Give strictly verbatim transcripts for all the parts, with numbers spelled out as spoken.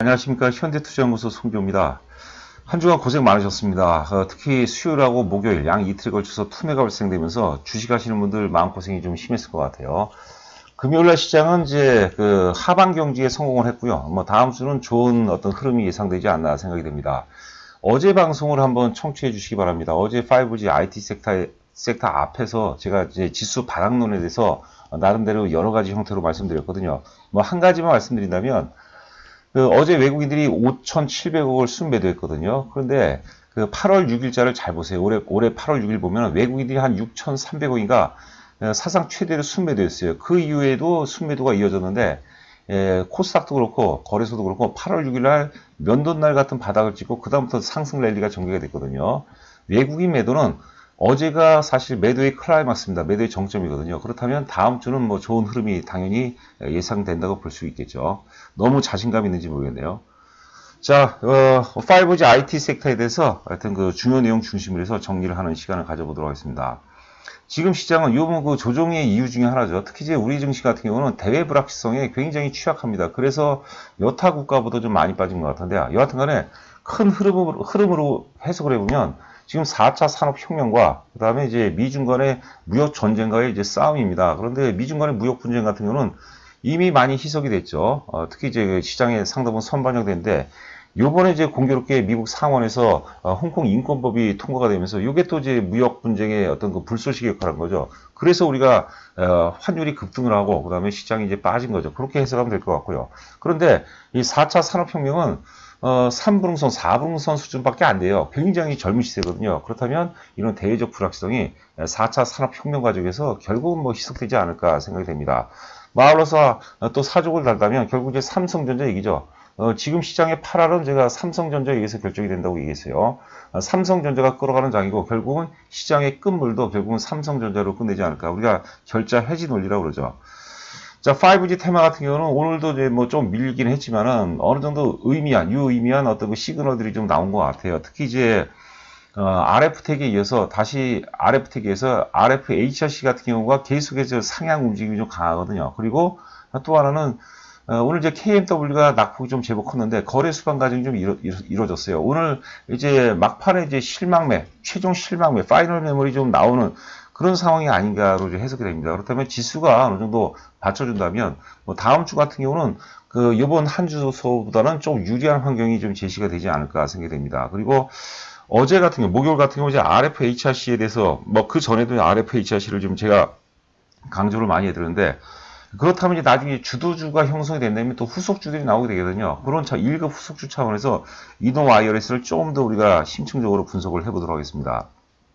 안녕하십니까. 현대투자연구소 송기호입니다. 한 주간 고생 많으셨습니다. 어, 특히 수요일하고 목요일 양 이틀에 걸쳐서 투매가 발생되면서 주식하시는 분들 마음고생이 좀 심했을 것 같아요. 금요일날 시장은 이제 그 하방 경지에 성공을 했고요. 뭐 다음 주는 좋은 어떤 흐름이 예상되지 않나 생각이 됩니다. 어제 방송을 한번 청취해 주시기 바랍니다. 어제 파이브지 아이티 섹터, 섹터 앞에서 제가 이제 지수 바닥론에 대해서 나름대로 여러 가지 형태로 말씀드렸거든요. 뭐 한 가지만 말씀드린다면 그 어제 외국인들이 오천칠백억을 순매도했거든요. 그런데 그 팔월 육일자를 잘 보세요. 올해, 올해 팔월 육일 보면 외국인들이 한 육천삼백억인가 사상 최대로 순매도했어요. 그 이후에도 순매도가 이어졌는데 예, 코스닥도 그렇고 거래소도 그렇고 팔월 육일날 면도날 같은 바닥을 찍고 그 다음부터 상승 랠리가 전개가 됐거든요. 외국인 매도는 어제가 사실 매도의 클라이막스입니다. 매도의 정점이거든요. 그렇다면 다음 주는 뭐 좋은 흐름이 당연히 예상된다고 볼 수 있겠죠. 너무 자신감 있는지 모르겠네요. 자, 어, 파이브지 아이티 섹터에 대해서 하여튼 그 중요 내용 중심으로 해서 정리를 하는 시간을 가져보도록 하겠습니다. 지금 시장은 요번 그 조정의 이유 중에 하나죠. 특히 이제 우리 증시 같은 경우는 대외 불확실성에 굉장히 취약합니다. 그래서 여타 국가보다 좀 많이 빠진 것 같은데 여하튼 간에 큰 흐름으로, 흐름으로 해석을 해보면 지금 사 차 산업혁명과 그 다음에 이제 미중 간의 무역 전쟁과의 이제 싸움입니다. 그런데 미중 간의 무역 분쟁 같은 경우는 이미 많이 희석이 됐죠. 어, 특히 이제 시장에 상당분 선반영됐는데 요번에 이제 공교롭게 미국 상원에서 어, 홍콩 인권법이 통과가 되면서 이게 또 이제 무역 분쟁의 어떤 그 불쏘시개 역할을 한 거죠. 그래서 우리가 어, 환율이 급등을 하고 그 다음에 시장이 이제 빠진 거죠. 그렇게 해석하면 될 것 같고요. 그런데 이 사 차 산업혁명은 어, 삼분응선, 사분응선 수준밖에 안 돼요. 굉장히 젊은 시대거든요. 그렇다면 이런 대외적 불확실성이 사 차 산업혁명 과정에서 결국은 뭐 희석되지 않을까 생각이 됩니다. 마을로서 또 사족을 달다면 결국 이제 삼성전자 얘기죠. 어, 지금 시장의 팔 할은 제가 삼성전자에 의해서 결정이 된다고 얘기했어요. 어, 삼성전자가 끌어가는 장이고 결국은 시장의 끝물도 결국은 삼성전자로 끝내지 않을까. 우리가 결자 해지 논리라고 그러죠. 자, 파이브지 테마 같은 경우는 오늘도 이제 뭐 좀 밀리긴 했지만은 어느 정도 의미한, 유의미한 어떤 그 시그널들이 좀 나온 것 같아요. 특히 이제, 어, 알에프텍에 이어서 다시 알에프텍에 이어서 알에프에이치알씨 같은 경우가 계속해서 상향 움직임이 좀 강하거든요. 그리고 또 하나는, 어, 오늘 이제 케이엠더블유가 낙폭이 좀 제법 컸는데 거래 수반 과정이 좀 이루, 이루, 이루어졌어요. 오늘 이제 막판에 이제 실망매, 최종 실망매, 파이널 메모리 좀 나오는 그런 상황이 아닌가로 해석이 됩니다. 그렇다면 지수가 어느 정도 받쳐준다면, 뭐 다음 주 같은 경우는 그 이번 한 주소보다는 좀 유리한 환경이 좀 제시가 되지 않을까 생각이 됩니다. 그리고 어제 같은 경우, 목요일 같은 경우 이제 알에프에이치알씨에 대해서 뭐 그 전에도 알에프에이치알씨를 좀 제가 강조를 많이 해드렸는데, 그렇다면 이제 나중에 주도주가 형성이 된다면 또 후속주들이 나오게 되거든요. 그런 차, 일 급 후속주 차원에서 이노 와이어리스를 조금 더 우리가 심층적으로 분석을 해보도록 하겠습니다.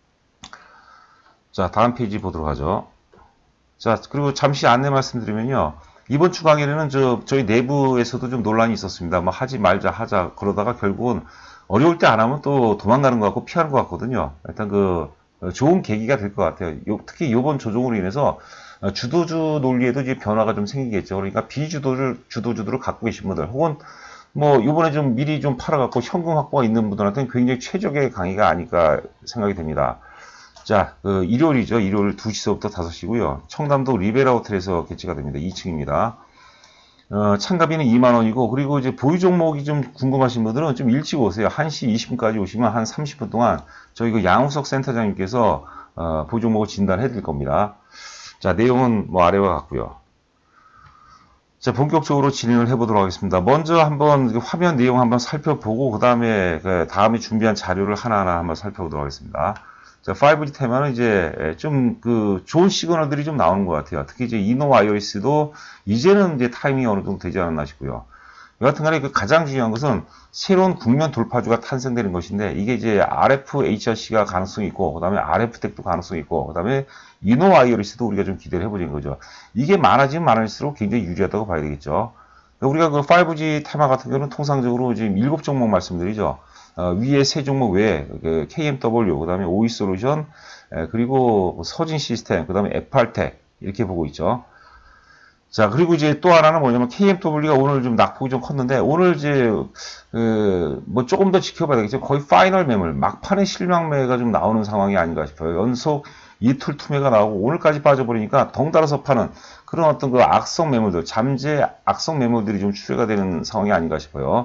자, 다음 페이지 보도록 하죠. 자, 그리고 잠시 안내 말씀드리면요. 이번 주 강의는 저, 저희 내부에서도 좀 논란이 있었습니다. 뭐 하지 말자, 하자. 그러다가 결국은 어려울 때 안 하면 또 도망가는 것 같고 피하는 것 같거든요. 일단 그, 좋은 계기가 될 것 같아요. 요, 특히 이번 조정으로 인해서 주도주 논리에도 이제 변화가 좀 생기겠죠. 그러니까 비주도를, 주도주들을 갖고 계신 분들, 혹은 뭐, 요번에 좀 미리 좀 팔아갖고 현금 확보가 있는 분들한테는 굉장히 최적의 강의가 아닐까 생각이 됩니다. 자, 그 일요일이죠. 일요일 두 시서부터 다섯 시고요. 청담도 리베라 호텔에서 개최가 됩니다. 이 층입니다. 어, 참가비는 이만 원이고, 그리고 이제 보유 종목이 좀 궁금하신 분들은 좀 일찍 오세요. 한 시 이십 분까지 오시면 한 삼십 분 동안 저희 그 양우석 센터장님께서 어, 보유 종목을 진단해 드릴 겁니다. 자, 내용은 뭐 아래와 같고요. 자, 본격적으로 진행을 해보도록 하겠습니다. 먼저 한번 화면 내용 한번 살펴보고, 그 다음에 그 다음에 준비한 자료를 하나하나 한번 살펴보도록 하겠습니다. 자, 파이브지 테마는 이제 좀 그 좋은 시그널들이 좀 나오는 것 같아요. 특히 이제 이노 와이어리스도 이제는 이제 타이밍이 어느 정도 되지 않았나 싶고요. 여하튼 간에 그 가장 중요한 것은 새로운 국면 돌파주가 탄생되는 것인데, 이게 이제 알에프에이치알씨가 가능성이 있고, 그 다음에 알에프텍도 가능성이 있고, 그 다음에 이노 와이어리스도 우리가 좀 기대를 해보자는 거죠. 이게 많아지면 많을수록 굉장히 유리하다고 봐야 되겠죠. 우리가 그 파이브지 테마 같은 경우는 통상적으로 지금 일곱 종목 말씀드리죠. 어, 위에 세 종목 외에 그 케이엠더블유, 그 다음에 오이솔루션, 에, 그리고 서진 시스템, 그 다음에 에프알텍 이렇게 보고 있죠. 자, 그리고 이제 또 하나는 뭐냐면 케이엠더블유가 오늘 좀 낙폭이 좀 컸는데, 오늘 이제 그 뭐 조금 더 지켜봐야 되겠죠. 거의 파이널 매물, 막판에 실망매가 좀 나오는 상황이 아닌가 싶어요. 연속 이틀 투매가 나오고 오늘까지 빠져버리니까 덩달아서 파는 그런 어떤 그 악성 매물들, 잠재 악성 매물들이 좀 추세가 되는 상황이 아닌가 싶어요.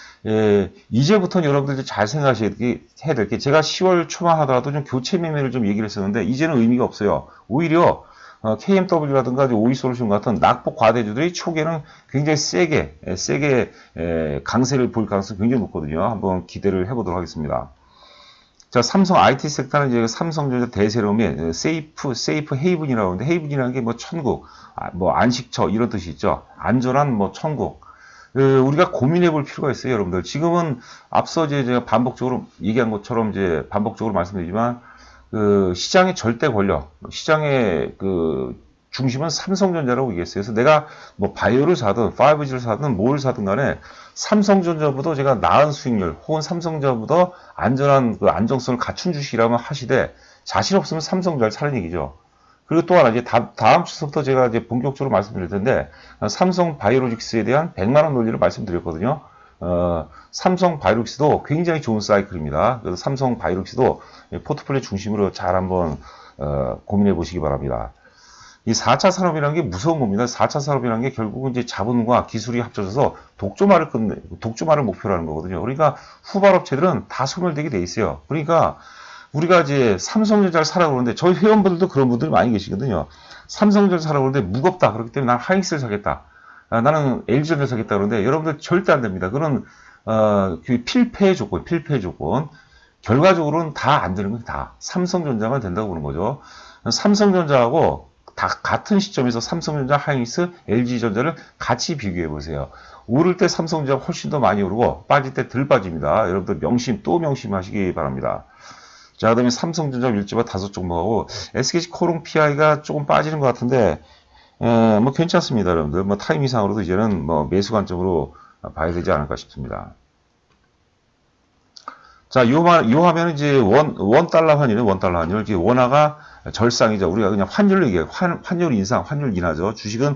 예, 이제부터는 여러분들이 잘 생각하셔야 될 게, 제가 시월 초만 하더라도 좀 교체 매매를 좀 얘기를 했었는데, 이제는 의미가 없어요. 오히려, 어, 케이엠더블유라든가 오이솔루션 같은 낙폭 과대주들이 초기에는 굉장히 세게, 예, 세게, 예, 강세를 볼 가능성이 굉장히 높거든요. 한번 기대를 해보도록 하겠습니다. 자, 삼성 아이티 섹터는 이제 삼성전자 대세롬의 세이프, 세이프 헤이븐이라고 하는데, 헤이븐이라는 게 뭐 천국, 아, 뭐 안식처, 이런 뜻이 있죠. 안전한 뭐 천국. 그 우리가 고민해 볼 필요가 있어요, 여러분들. 지금은 앞서 이제 제가 반복적으로 얘기한 것처럼 이제 반복적으로 말씀드리지만, 그 시장의 절대 권력, 시장의 그 중심은 삼성전자라고 얘기했어요. 그래서 내가 뭐 바이오를 사든 파이브지를 사든 뭘 사든 간에 삼성전자보다 제가 나은 수익률 혹은 삼성전자보다 안전한 그 안정성을 갖춘 주식이라면 하시되 자신 없으면 삼성전자를 사는 얘기죠. 그리고 또 하나 이제 다, 다음 주부터 제가 이제 본격적으로 말씀드릴 텐데 삼성 바이오로직스에 대한 백만 원 논리를 말씀드렸거든요. 어, 삼성 바이오로직스도 굉장히 좋은 사이클입니다. 그래서 삼성 바이오로직스도 포트폴리오 중심으로 잘 한번 어, 고민해 보시기 바랍니다. 이 사 차 산업이라는 게 무서운 겁니다. 사 차 산업이라는 게 결국은 이제 자본과 기술이 합쳐져서 독점화를 끝내, 독점화를 목표로 하는 거거든요. 그러니까 후발업체들은 다 소멸되게 돼 있어요. 그러니까 우리가 이제 삼성전자를 사라고 그러는데 저희 회원분들도 그런 분들이 많이 계시거든요. 삼성전자를 사라고 그러는데 무겁다. 그렇기 때문에 난 하이닉스를 사겠다. 아, 나는 엘지전자를 사겠다. 그러는데 여러분들 절대 안 됩니다. 그런 어, 그 필패의 조건, 필패의 조건. 결과적으로는 다 안 되는 건 다 삼성전자만 된다고 보는 거죠. 삼성전자하고 다 같은 시점에서 삼성전자, 하이닉스, 엘지전자를 같이 비교해 보세요. 오를 때 삼성전자가 훨씬 더 많이 오르고 빠질 때 덜 빠집니다. 여러분들 명심 또 명심하시기 바랍니다. 자, 그 다음에 삼성전자 일제바 다섯 종목하고 에스케이지 코롱 피아이가 조금 빠지는 것 같은데 에, 뭐 괜찮습니다. 여러분들 뭐 타임 이상으로도 이제는 뭐 매수 관점으로 봐야 되지 않을까 싶습니다. 자, 요, 요 화면은 이제 원, 원 달러 환율은 원 달러 환율. 이제 원화가 절상이죠. 우리가 그냥 환율로 얘기해요. 환, 환율 인상, 환율 인하죠. 주식은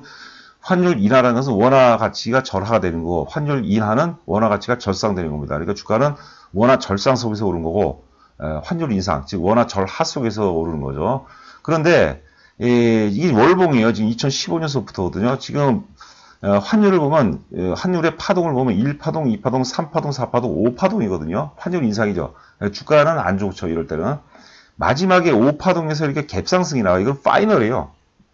환율 인하라는 것은 원화 가치가 절하가 되는 거고, 환율 인하는 원화 가치가 절상되는 겁니다. 그러니까 주가는 원화 절상 속에서 오른 거고, 에, 환율 인상, 즉 원화 절하 속에서 오르는 거죠. 그런데, 에, 이게 월봉이에요. 지금 이천십오 년서부터거든요. 지금, 어, 환율을 보면 어, 환율의 파동을 보면 일 파동, 이 파동, 삼 파동, 사 파동, 오 파동이거든요. 환율 인상이죠. 주가는 안 좋죠. 이럴 때는. 마지막에 오 파동에서 이렇게 갭상승이 나와요. 이건 파이널이에요.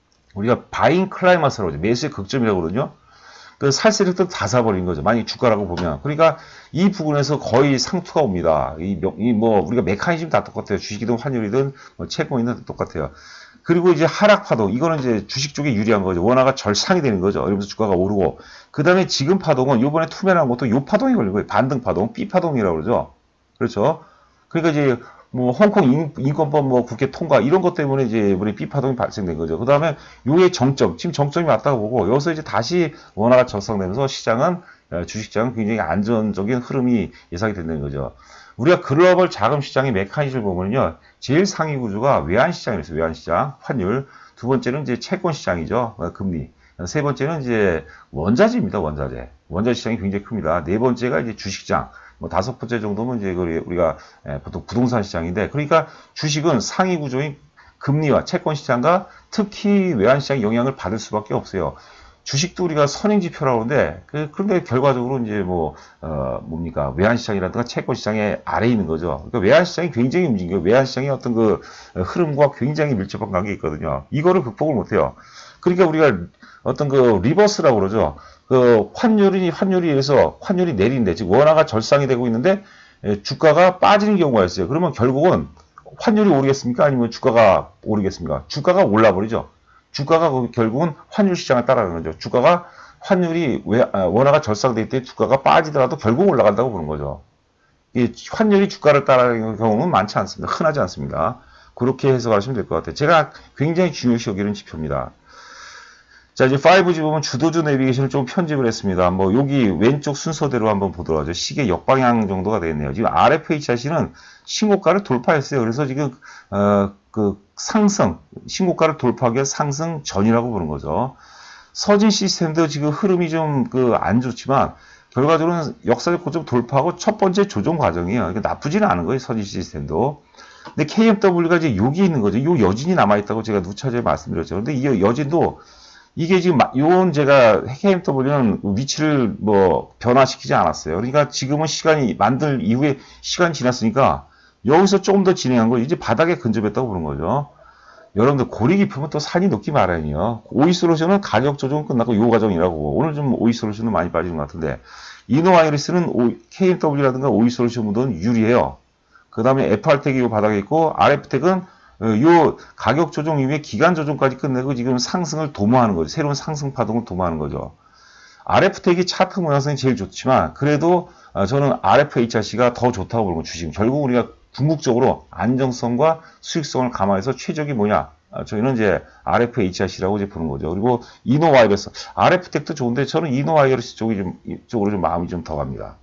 우리가 바잉 클라이마스라고 하죠. 매수의 극점이라고 그러거든요. 그 살세력도 다 사버린 거죠. 만약 주가라고 보면. 그러니까 이 부분에서 거의 상투가 옵니다. 이, 이 뭐 우리가 메커니즘 다 똑같아요. 주식이든 환율이든 뭐 채권이든 똑같아요. 그리고 이제 하락 파동, 이거는 이제 주식 쪽에 유리한 거죠. 원화가 절상이 되는 거죠. 이러면서 주가가 오르고. 그 다음에 지금 파동은 요번에 투매한 것도 요 파동이 걸린 거예요. 반등 파동, B 파동이라고 그러죠. 그렇죠. 그러니까 이제 뭐 홍콩 인, 인권법 뭐 국회 통과 이런 것 때문에 이제 이번에 B 파동이 발생된 거죠. 그 다음에 요의 정점, 지금 정점이 왔다고 보고 여기서 이제 다시 원화가 절상되면서 시장은, 주식시장은 굉장히 안전적인 흐름이 예상이 된다는 거죠. 우리가 글로벌 자금 시장의 메커니즘을 보면요. 제일 상위 구조가 외환시장이었어요. 외환시장, 환율. 두 번째는 이제 채권시장이죠. 금리. 세 번째는 이제 원자재입니다. 원자재. 원자재 시장이 굉장히 큽니다. 네 번째가 이제 주식장. 뭐 다섯 번째 정도면 이제 우리가 보통 부동산 시장인데, 그러니까 주식은 상위 구조인 금리와 채권시장과 특히 외환시장 영향을 받을 수밖에 없어요. 주식도 우리가 선행지표라고 하는데, 그, 그런데 결과적으로 이제 뭐, 어, 뭡니까. 외환시장이라든가 채권시장의 아래에 있는 거죠. 그러니까 외환시장이 굉장히 움직여요. 외환시장의 어떤 그 흐름과 굉장히 밀접한 관계가 있거든요. 이거를 극복을 못해요. 그러니까 우리가 어떤 그 리버스라고 그러죠. 그 환율이, 환율이 해서 환율이 내리는데, 즉 원화가 절상이 되고 있는데, 주가가 빠지는 경우가 있어요. 그러면 결국은 환율이 오르겠습니까? 아니면 주가가 오르겠습니까? 주가가 올라버리죠. 주가가 결국은 환율 시장을 따라가는 거죠. 주가가 환율이 왜, 아, 원화가 절상될 때 주가가 빠지더라도 결국 올라간다고 보는 거죠. 이 환율이 주가를 따라가는 경우는 많지 않습니다. 흔하지 않습니다. 그렇게 해석하시면 될 것 같아요. 제가 굉장히 중요시 여기는 지표입니다. 자, 이제 파이브지 보면 주도주 내비게이션을 좀 편집을 했습니다. 뭐 여기 왼쪽 순서대로 한번 보도록 하죠. 시계 역방향 정도가 되겠네요. 지금 알에프에이치 아이씨는 신고가를 돌파했어요. 그래서 지금 어, 그 상승, 신고가를 돌파하기 위한 상승 전이라고 보는 거죠. 서진 시스템도 지금 흐름이 좀 그 안 좋지만 결과적으로는 역사적 고점 돌파하고 첫 번째 조정 과정이에요. 그러니까 나쁘지는 않은 거예요. 서진 시스템도. 근데 케이엠더블유가 이제 여기 있는 거죠. 요 여진이 남아있다고 제가 누차례 말씀드렸죠. 근데 이 여진도 이게 지금 요건 제가 케이엠더블유는 위치를 뭐 변화시키지 않았어요. 그러니까 지금은 시간이 만들 이후에 시간이 지났으니까 여기서 조금 더 진행한 거 이제 바닥에 근접했다고 보는 거죠. 여러분들 골이 깊으면 또 산이 높기 마련이에요. 오이솔루션은 가격 조정 끝나고 요 과정이라고. 오늘 좀 오이솔루션은 많이 빠지는 것 같은데 이노와이어리스는 케이엠더블유라든가 오이솔루션보다는 유리해요. 그 다음에 에프알텍이 요 바닥에 있고 알에프텍은 요 가격 조정 이후에 기간 조정까지 끝내고 지금 상승을 도모하는 거죠. 새로운 상승 파동을 도모하는 거죠. 알에프텍이 차트 모양성이 제일 좋지만 그래도 저는 알에프에이치알씨가 더 좋다고 보는 거 주식. 결국 우리가 궁극적으로 안정성과 수익성을 감안해서 최적이 뭐냐? 저희는 이제 알에프에이치알씨라고 이제 부르는 거죠. 그리고 이노와이어리스, 알에프텍도 좋은데 저는 이노와이어리스 쪽이 좀 이쪽으로 좀 마음이 좀 더 갑니다.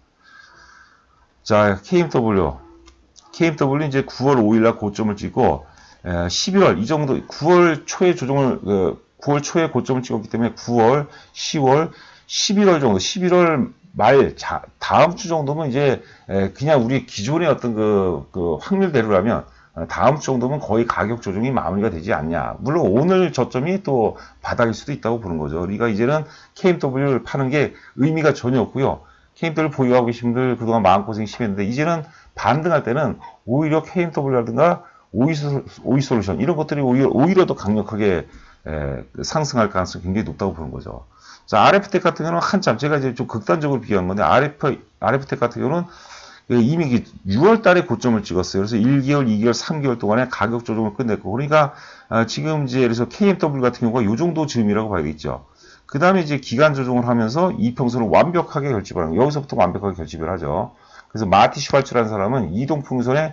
자, 케이엠더블유, 케이엠더블유 이제 구월 오일날 고점을 찍고 십일월 이 정도 구월 초에 조정을 구월 초에 고점을 찍었기 때문에 구월, 시월, 십일월 정도, 십일월 말 자, 다음 주 정도면 이제 그냥 우리 기존의 어떤 그, 그 확률대로라면 다음 주 정도면 거의 가격 조정이 마무리가 되지 않냐. 물론 오늘 저점이 또 바닥일 수도 있다고 보는 거죠. 그러니까 이제는 케이엠더블유를 파는 게 의미가 전혀 없고요. 케이엠더블유 보유하고 계신 분들 그동안 마음고생이 심했는데 이제는 반등할 때는 오히려 케이엠더블유라든가 오이솔루션 이런 것들이 오히려, 오히려 더 강력하게 에, 상승할 가능성이 굉장히 높다고 보는 거죠. 자, 알에프텍 같은 경우는 한참 제가 이제 좀 극단적으로 비교한 건데 알에프, 알에프텍 같은 경우는 이미 유월 달에 고점을 찍었어요. 그래서 일 개월, 이 개월, 삼 개월 동안에 가격 조정을 끝냈고 그러니까 지금 이제 그래서 케이엠더블유 같은 경우가 요 정도 즈음이라고 봐야 되겠죠. 그 다음에 이제 기간 조정을 하면서 이평선을 완벽하게 결집을 하는 거예요. 여기서부터 완벽하게 결집을 하죠. 그래서 마티 슈발츠라는 사람은 이동평선에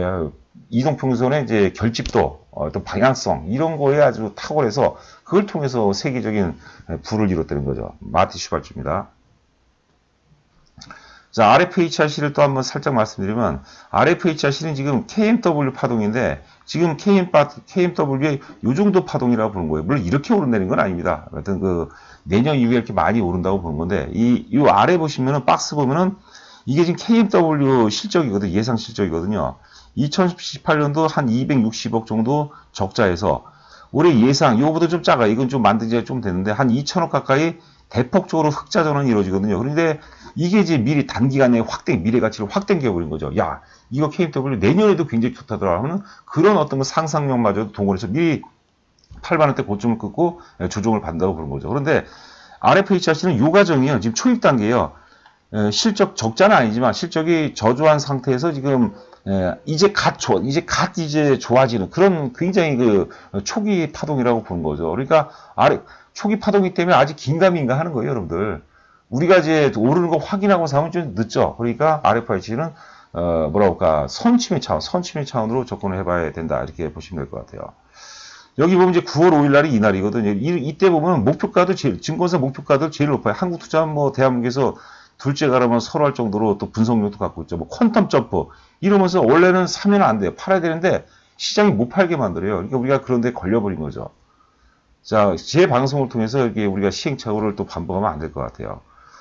이동평선의 이제 결집도, 어떤 방향성 이런 거에 아주 탁월해서 그걸 통해서 세계적인 부를 이뤘다는 거죠. 마티 슈발츠입니다. 자, 알에프에이치알씨를 또 한번 살짝 말씀드리면 알에프에이치알씨는 지금 케이엠더블유 파동인데 지금 케이엠, 케이엠더블유의 요 정도 파동이라고 보는 거예요. 물론 이렇게 오른다는 건 아닙니다. 하여튼 그 내년 이후에 이렇게 많이 오른다고 보는 건데 이, 이 아래 보시면은 박스 보면은 이게 지금 케이엠더블유 실적이거든요. 예상 실적이거든요. 이천십팔 년도 한 이백육십억 정도 적자에서 올해 예상, 이거보다 좀 작아. 이건 좀 만든 지가 좀 됐는데 한 이천억 가까이 대폭적으로 흑자 전환이 이루어지거든요. 그런데 이게 이제 미리 단기간에 확대, 미래 가치를 확대해버린 거죠. 야, 이거 케이엠더블유 내년에도 굉장히 좋다더라 하면 그런 어떤 그 상상력마저도 동원해서 미리 팔만 원대 고점을 끊고 조정을 받는다고 그런 거죠. 그런데 알에프에이치알씨는 요 과정이요. 지금 초입 단계예요. 실적 적자는 아니지만 실적이 저조한 상태에서 지금 이제 갓 조, 이제 갓 이제 좋아지는 그런 굉장히 그 초기 파동이라고 보는 거죠. 그러니까 아래 초기 파동이기 때문에 아직 긴가민가 하는 거예요, 여러분들. 우리가 이제 오르는 거 확인하고 사면 좀 늦죠. 그러니까 알에프에이치는 어 뭐라고 할까 선침의 차원, 선침의 차원으로 접근을 해봐야 된다 이렇게 보시면 될 것 같아요. 여기 보면 이제 구월 오일 날이 이날이거든요. 이, 이때 보면 목표가도 제일 증권사 목표가도 제일 높아요. 한국투자는 뭐 대한민국에서 둘째 가라면 설할 정도로 또 분석력도 갖고 있죠. 뭐 퀀텀 점프 이러면서 원래는 사면 안 돼요. 팔아야 되는데 시장이 못 팔게 만들어요. 그러니까 우리가 그런 데 걸려버린 거죠. 자, 제 방송을 통해서 이게 우리가 시행착오를 또 반복하면 안 될 것 같아요.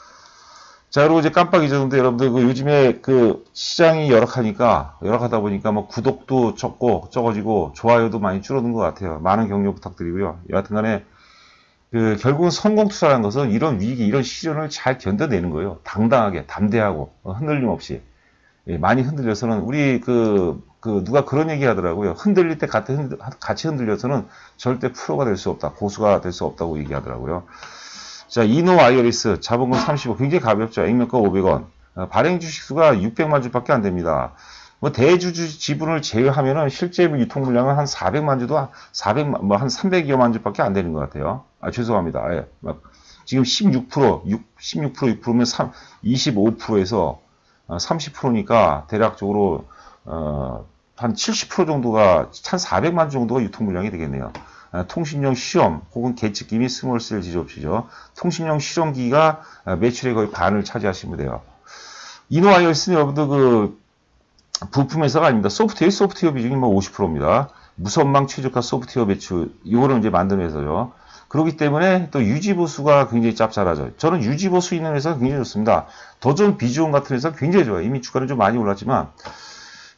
자, 그리고 이제 깜빡 잊었는데 여러분들 그 요즘에 그 시장이 열악하니까 열악하다 보니까 뭐 구독도 적고 적어지고 좋아요도 많이 줄어든 것 같아요. 많은 격려 부탁드리고요. 여하튼간에 그 결국은 성공 투자라는 것은 이런 위기, 이런 시련을 잘 견뎌내는 거예요. 당당하게, 담대하고 흔들림 없이. 예, 많이 흔들려서는 우리 그, 그 누가 그런 얘기 하더라고요. 흔들릴 때 같이, 흔들, 같이 흔들려서는 절대 프로가 될 수 없다. 고수가 될 수 없다고 얘기하더라고요. 자, 이노와이어리스 자본금 삼십억 굉장히 가볍죠. 액면가 오백 원. 어, 발행 주식수가 육백만 주밖에 안 됩니다. 뭐 대주 지분을 제외하면은 실제 유통 물량은 한 사백만 주도 사백만 뭐 한 삼백여만 주밖에 안 되는 것 같아요. 아 죄송합니다. 예. 막 지금 십육 퍼센트, 육, 십육 퍼센트, 육 퍼센트면 삼, 이십오 퍼센트에서 삼십 퍼센트니까 대략적으로 어, 한 칠십 퍼센트 정도가 한 사백만 주 정도가 유통 물량이 되겠네요. 통신용 시험 혹은 계측기 및 스몰셀 제조업체죠. 통신용 실험기가 매출의 거의 반을 차지하시면 돼요. 이노와이어리스는 여러분들 그 부품 회사가 아닙니다. 소프트웨어, 소프트웨어 비중이 뭐 오십 퍼센트입니다. 무선망 최저가 소프트웨어 배출, 이거는 이제 만드는 회사죠. 그렇기 때문에 또 유지보수가 굉장히 짭짤하죠. 저는 유지보수 있는 회사가 굉장히 좋습니다. 더 좋은 비주온 같은 회사가 굉장히 좋아요. 이미 주가는 좀 많이 올랐지만,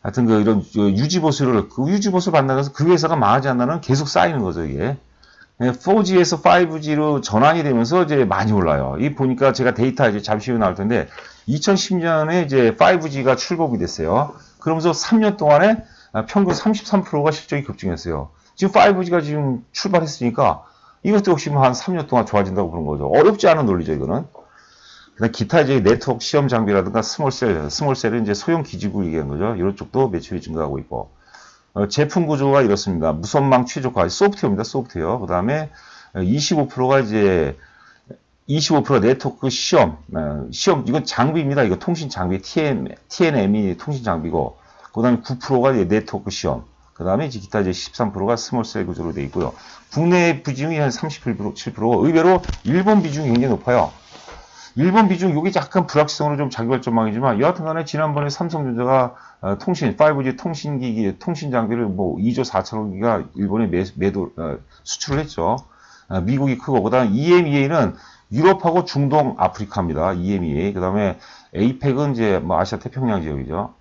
하여튼 그 이런 유지보수를 그 유지보수를 받는다고 그 회사가 망하지 않나는 계속 쌓이는 거죠 이게. 포지에서 파이브지로 전환이 되면서 이제 많이 올라요. 이 보니까 제가 데이터 이제 잠시 후에 나올 텐데 이천십 년에 이제 파이브지가 출범이 됐어요. 그러면서 삼 년 동안에 평균 삼십삼 퍼센트가 실적이 급증했어요. 지금 파이브지가 지금 출발했으니까 이것도 역시 한 삼 년 동안 좋아진다고 그런 거죠. 어렵지 않은 논리죠 이거는. 그다음 기타 이제 네트워크 시험 장비라든가 스몰셀, 스몰셀은 이제 소형 기지국 얘기한 거죠. 이런 쪽도 매출이 증가하고 있고. 어, 제품 구조가 이렇습니다. 무선망 최적화, 소프트웨어입니다. 소프트웨어. 그 다음에 이십오 퍼센트가 이제 이십오 퍼센트가 네트워크 시험, 어, 시험 이건 장비입니다. 이거 통신 장비, 티엠, 티엔엠이 통신 장비고, 그 다음에 구 퍼센트가 이제 네트워크 시험. 그 다음에 이제 기타 이제 십삼 퍼센트가 스몰셀 구조로 되어 있고요. 국내 비중이 한 삼십칠 퍼센트, 의외로 일본 비중이 굉장히 높아요. 일본 비중, 이게 약간 불확실성으로 좀 자기발 전망이지만, 여하튼 간에 지난번에 삼성전자가 어, 통신, 파이브지 통신기기, 통신장비를 뭐 이조 사천억 기가 일본에 매, 매도, 어, 수출을 했죠. 어, 미국이 크고, 그 다음에 이엠이에이는 유럽하고 중동, 아프리카입니다. 이엠이에이. 그 다음에 에이펙은 이제 뭐 아시아 태평양 지역이죠.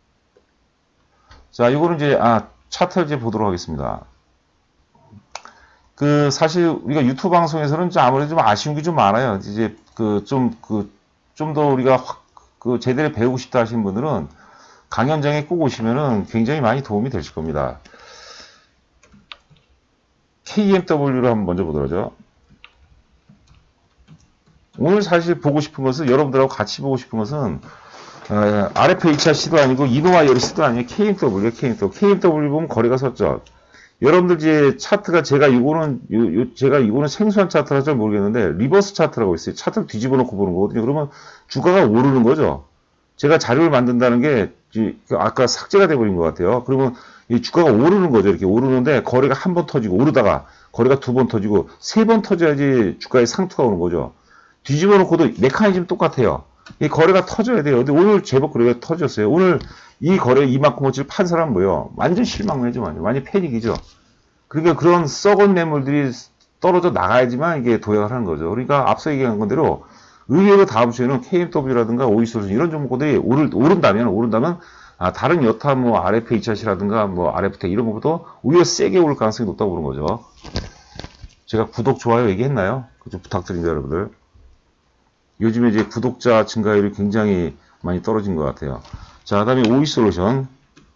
자, 이거는 이제, 아, 차트를 이제 보도록 하겠습니다. 그, 사실 우리가 유튜브 방송에서는 아무래도 좀 아쉬운 게 좀 많아요. 이제 그, 좀, 그, 좀 더 우리가 확, 그, 제대로 배우고 싶다 하시는 분들은 강연장에 꼭 오시면은 굉장히 많이 도움이 되실 겁니다. 케이엠더블유를 한번 먼저 보도록 하죠. 오늘 사실 보고 싶은 것은, 여러분들하고 같이 보고 싶은 것은, 어, 알에프에이치알씨도 아니고, 이노와이어리스도 아니고, 케이엠더블유, 케이엠더블유. 케이엠더블유 보면 거래가 섰죠. 여러분들 이제 차트가 제가 이거는 요, 요, 제가 이거는 생소한 차트라 잘 모르겠는데 리버스 차트라고 있어요. 차트를 뒤집어 놓고 보는 거거든요. 그러면 주가가 오르는 거죠. 제가 자료를 만든다는 게 아까 삭제가 돼버린 것 같아요. 그러면 이 주가가 오르는 거죠. 이렇게 오르는데 거래가 한 번 터지고 오르다가 거래가 두 번 터지고 세 번 터져야지 주가에 상투가 오는 거죠. 뒤집어 놓고도 메커니즘 똑같아요. 이 거래가 터져야 돼요. 근데 오늘 제법 거래가 터졌어요. 오늘 이 거래 이만큼어치를 판 사람은 뭐예요? 완전 실망이죠. 완전, 완전 패닉이죠. 그러니까 그런 썩은 매물들이 떨어져 나가야지만 이게 도약을 하는 거죠. 그러니까 앞서 얘기한 건대로 의외로 다음 주에는 케이엠더블유라든가 오이솔루션 이런 종목들이 오를, 오른다면, 오른다면, 아, 다른 여타 뭐 알에프에이치알씨라든가 뭐 알에프텍 이런 것보다 오히려 세게 오를 가능성이 높다고 보는 거죠. 제가 구독, 좋아요 얘기했나요? 좀 부탁드립니다, 여러분들. 요즘에 이제 구독자 증가율이 굉장히 많이 떨어진 것 같아요. 자, 그 다음에 오이솔루션.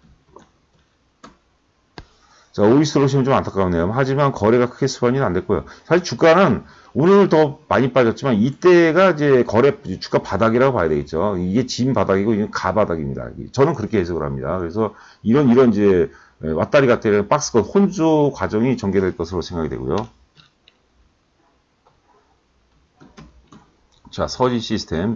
자, 오이솔루션은 좀 안타깝네요. 하지만 거래가 크게 수반이 안 됐고요. 사실 주가는 오늘 더 많이 빠졌지만 이때가 이제 거래 주가 바닥이라고 봐야 되겠죠. 이게 진 바닥이고 이게 가 바닥입니다. 저는 그렇게 해석을 합니다. 그래서 이런 이런 이제 왔다리 갔다리 박스권 혼조 과정이 전개될 것으로 생각이 되고요. 자, 서지 시스템.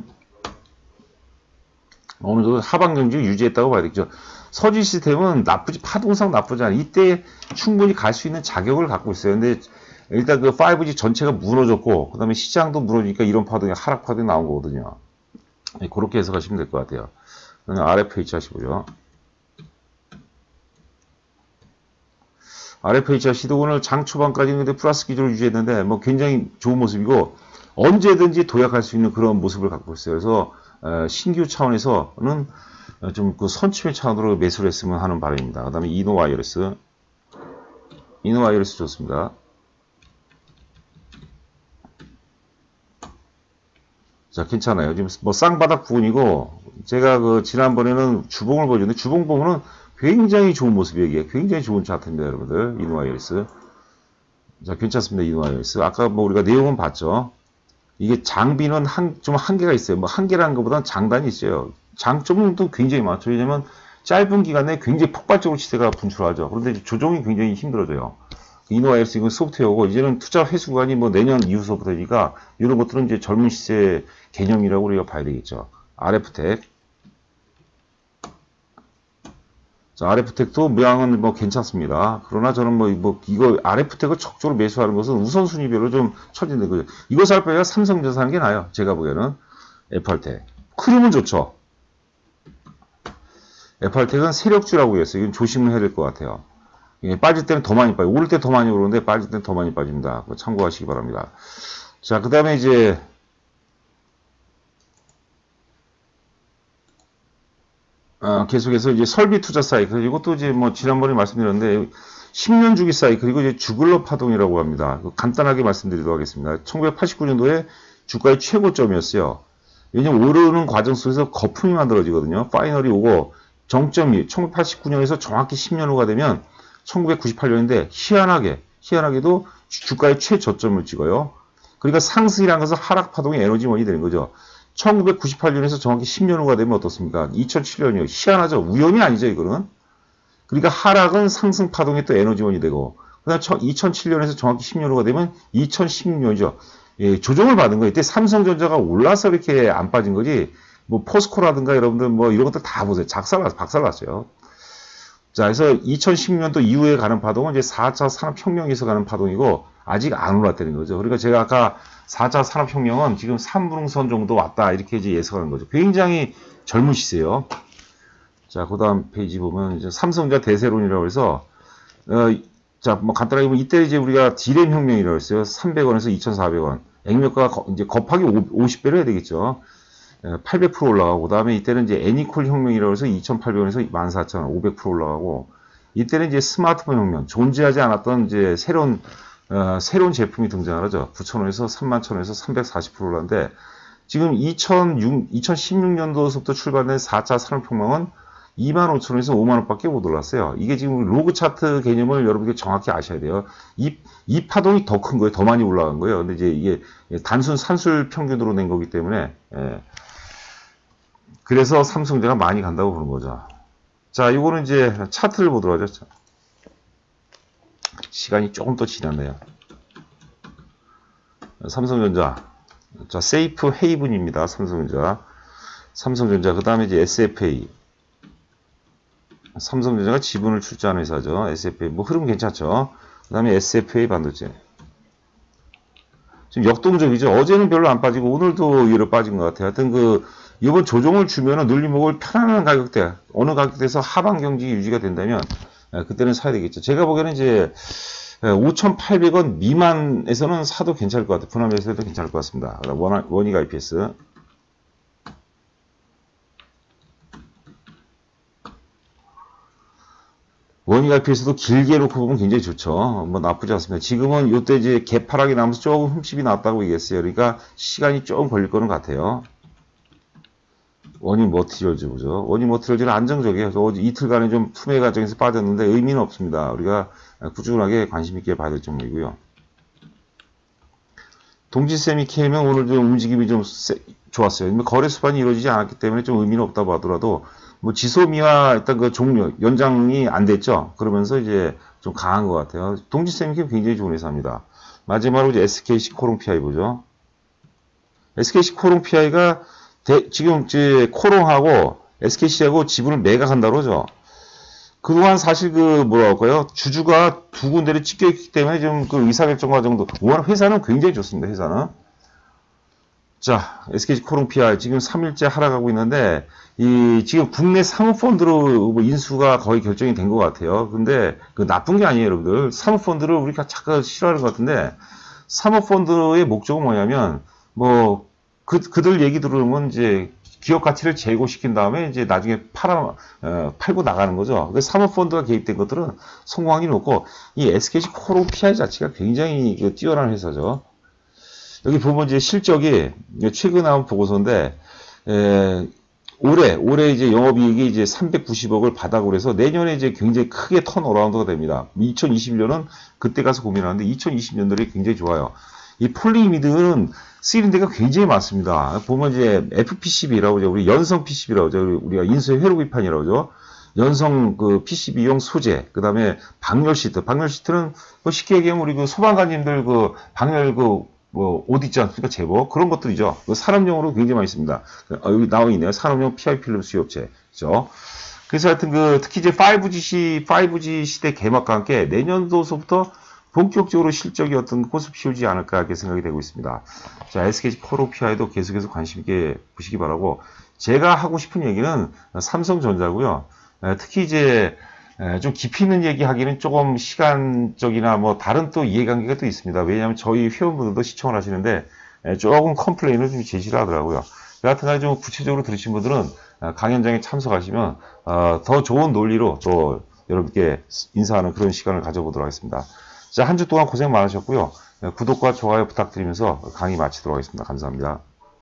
어느 정도 하방 경직 유지했다고 봐야 되겠죠. 서지 시스템은 나쁘지, 파동상 나쁘지 않아요. 이때 충분히 갈 수 있는 자격을 갖고 있어요. 근데 일단 그 파이브지 전체가 무너졌고, 그 다음에 시장도 무너지니까 이런 파동이, 하락 파동이 나온 거거든요. 네, 그렇게 해석하시면 될 것 같아요. 알에프에이치알씨 보죠. 알에프에이치알씨도 오늘 장 초반까지는 근데 플러스 기조를 유지했는데, 뭐 굉장히 좋은 모습이고, 언제든지 도약할 수 있는 그런 모습을 갖고 있어요. 그래서, 어, 신규 차원에서는 좀 그 선취의 차원으로 매수를 했으면 하는 바람입니다. 그 다음에 이노와이어리스. 이노와이어리스 좋습니다. 자, 괜찮아요. 지금 뭐 쌍바닥 부분이고, 제가 그 지난번에는 주봉을 보여줬는데, 주봉 보면은 굉장히 좋은 모습이에요. 이게 굉장히 좋은 차트입니다, 여러분들. 이노와이어리스. 자, 괜찮습니다. 이노와이어리스. 아까 뭐 우리가 내용은 봤죠. 이게 장비는 한, 좀 한계가 있어요. 뭐 한계라는 것보다는 장단이 있어요. 장점은 또 굉장히 많죠. 왜냐면 짧은 기간에 굉장히 폭발적으로 시세가 분출하죠. 그런데 조정이 굉장히 힘들어져요. 이노와이어리스 이건 소프트웨어고, 이제는 투자 회수 구간이 뭐 내년 이후서부터니까 이런 것들은 이제 젊은 시세 개념이라고 우리가 봐야 되겠죠. 알에프텍. 자, 알에프텍도 모양은 뭐 괜찮습니다. 그러나 저는 뭐, 뭐, 이거, 알에프텍을 적극적으로 매수하는 것은 우선순위별로 좀 처진된 거죠. 이거 살 바에 삼성전자 사는 게 나아요. 제가 보기에는. 에프알텍. 흐름은 좋죠. 에프알텍은 세력주라고 했어요. 이건 조심을 해야 될 것 같아요. 예, 빠질 때는 더 많이 빠져요. 오를 때 더 많이 오르는데 빠질 때는 더 많이 빠집니다. 참고하시기 바랍니다. 자, 그 다음에 이제, 어, 계속해서 이제 설비 투자 사이클, 이것도 이제 뭐 지난번에 말씀드렸는데 십 년 주기 사이클, 이거 이제 주글러 파동이라고 합니다. 간단하게 말씀드리도록 하겠습니다. 천구백팔십구 년도에 주가의 최고점이었어요. 왜냐면 오르는 과정 속에서 거품이 만들어지거든요. 파이널이 오고 정점이 천구백팔십구 년에서 정확히 십 년 후가 되면 천구백구십팔 년인데 희한하게, 희한하게도 주가의 최저점을 찍어요. 그러니까 상승이라는 것은 하락 파동의 에너지원이 되는 거죠. 천구백구십팔 년에서 정확히 십 년 후가 되면 어떻습니까? 이천칠 년이요. 희한하죠. 우연이 아니죠, 이거는. 그러니까 하락은 상승 파동의 또 에너지원이 되고, 그 다음 이천칠 년에서 정확히 십 년 후가 되면 이천십육 년이죠. 예, 조정을 받은 거예요. 이때 삼성전자가 올라서 이렇게 안 빠진 거지, 뭐, 포스코라든가 여러분들 뭐 이런 것들 다 보세요. 작살났, 박살났어요. 자, 그래서 이천십육 년도 이후에 가는 파동은 이제 사 차 산업혁명에서 가는 파동이고, 아직 안 올랐다는 거죠. 그러니까 제가 아까 사 차 산업혁명은 지금 삼분응선 정도 왔다, 이렇게 이제 예상하는 거죠. 굉장히 젊은 시세요. 자, 그 다음 페이지 보면 이제 삼성전자 대세론이라고 해서, 어, 자, 뭐 간단하게 보면 이때 이제 우리가 디램 혁명이라고 했어요. 삼백 원에서 이천사백 원. 액면가가 이제 곱하기 오십 배로 해야 되겠죠. 팔백 퍼센트 올라가고, 그 다음에 이때는 이제 애니콜 혁명이라고 해서 이천팔백 원에서 만 사천 원, 오백 퍼센트 올라가고, 이때는 이제 스마트폰 혁명, 존재하지 않았던 이제 새로운, 어, 새로운 제품이 등장을 하죠. 구천 원에서 삼만 천 원에서 삼백사십 퍼센트 올랐는데, 지금 이천육, 이천십육 년도서부터 출발된 사 차 산업혁명은 이만 오천 원에서 오만 원밖에 못 올랐어요. 이게 지금 로그 차트 개념을 여러분들 정확히 아셔야 돼요. 이, 이 파동이 더 큰 거예요. 더 많이 올라간 거예요. 근데 이제 이게 단순 산술 평균으로 낸 거기 때문에, 예. 그래서 삼성전자가 많이 간다고 보는 거죠. 자, 이거는 이제 차트를 보도록 하죠. 시간이 조금 더 지났네요. 삼성전자. 자, 세이프 헤이븐입니다. 삼성전자. 삼성전자. 그 다음에 이제 에스에프에이. 삼성전자가 지분을 출자하는 회사죠. 에스에프에이. 뭐 흐름 괜찮죠. 그 다음에 에스에프에이 반도체. 지금 역동적이죠. 어제는 별로 안 빠지고 오늘도 위로 빠진 것 같아요. 하여튼 그 이번 조정을 주면은 눌림목을 편안한 가격대, 어느 가격대에서 하방 경직이 유지가 된다면 그때는 사야 되겠죠. 제가 보기에는 이제 오천팔백 원 미만에서는 사도 괜찮을 것 같아요. 분할매수해도 괜찮을 것 같습니다. 원익 아이피에스. 원익 아이피에스도 길게 놓고 보면 굉장히 좋죠. 뭐 나쁘지 않습니다. 지금은 이때 이제 개파락이 나면서 조금 흠집이 났다고 얘기했어요. 그러니까 시간이 조금 걸릴 거는 같아요. 원익 머티리얼즈 보죠. 원익 머티리얼즈는 안정적이에요. 어제 이틀간에 좀 투매 과정에서 빠졌는데 의미는 없습니다. 우리가 꾸준하게 관심 있게 봐야 될 종목이고요. 동지세미케이는 오늘 좀 움직임이 좀 세, 좋았어요. 거래 수반이 이루어지지 않았기 때문에 좀 의미는 없다고 하더라도 뭐 지소미와 일단 그 종료 연장이 안 됐죠. 그러면서 이제 좀 강한 것 같아요. 동지세미케이 굉장히 좋은 회사입니다. 마지막으로 이제 에스케이씨 코롱피아이 보죠. 에스케이씨 코롱피아이가 대, 지금 이제 코롱하고 에스케이씨하고 지분을 매각한다고 그러죠. 그동안 사실 그 뭐라 할까요? 주주가 두 군데를 찍혀 있기 때문에 좀 그 의사결정 과정도 워낙 회사는 굉장히 좋습니다. 회사는. 자, 에스케이씨 코롱피아 지금 삼 일째 하락하고 있는데 이 지금 국내 사모펀드로 뭐 인수가 거의 결정이 된 것 같아요. 근데 그 나쁜 게 아니에요, 여러분들. 사모펀드를 우리가 잠깐 싫어하는 것 같은데 사모펀드의 목적은 뭐냐면 뭐 그, 그들 얘기 들으면 이제 기업 가치를 제고시킨 다음에 이제 나중에 팔아, 어, 팔고 나가는 거죠. 그래서 사모펀드가 개입된 것들은 성공하기 높고, 이 에스케이씨 코롱피아이 자체가 굉장히 그 뛰어난 회사죠. 여기 보면 이제 실적이 최근 나온 보고서인데, 에, 올해, 올해 이제 영업이익이 이제 삼백구십억을 바닥으로 해서 내년에 이제 굉장히 크게 턴어라운드가 됩니다. 이천이십일 년은 그때 가서 고민하는데 이천이십 년들이 굉장히 좋아요. 이 폴리미드는 쓰이는 데가 굉장히 많습니다. 보면 이제 에프피씨비라고 하죠. 우리 연성 피씨비라고 하죠. 우리가 인수의 회로비판이라고 하죠. 연성 그 피씨비용 소재, 그 다음에 방열 시트. 방열 시트는 뭐 쉽게 얘기하면 우리 그 소방관님들 그 방열 그 뭐 옷 있지 않습니까? 제복. 그런 것들이죠. 그 산업용으로 굉장히 많이 있습니다. 어, 여기 나와 있네요. 산업용 피아이 필름 수요업체. 그죠? 그래서 하여튼 그 특히 이제 파이브지 시, 파이브지 시대 개막과 함께 내년도서부터 본격적으로 실적이 어떤 꽃을 피우지 않을까 이렇게 생각이 되고 있습니다. 자, 에스케이씨 코롱피아이도 계속해서 관심 있게 보시기 바라고, 제가 하고 싶은 얘기는 삼성전자고요. 특히 이제 좀 깊이 있는 얘기 하기는 조금 시간적이나 뭐 다른 또 이해관계가 또 있습니다. 왜냐하면 저희 회원분들도 시청을 하시는데 조금 컴플레인을 좀 제시를 하더라고요. 여하튼간에 좀 구체적으로 들으신 분들은 강의 현장에 참석하시면 어, 더 좋은 논리로 또 여러분께 인사하는 그런 시간을 가져보도록 하겠습니다. 자, 한 주 동안 고생 많으셨고요. 구독과 좋아요 부탁드리면서 강의 마치도록 하겠습니다. 감사합니다.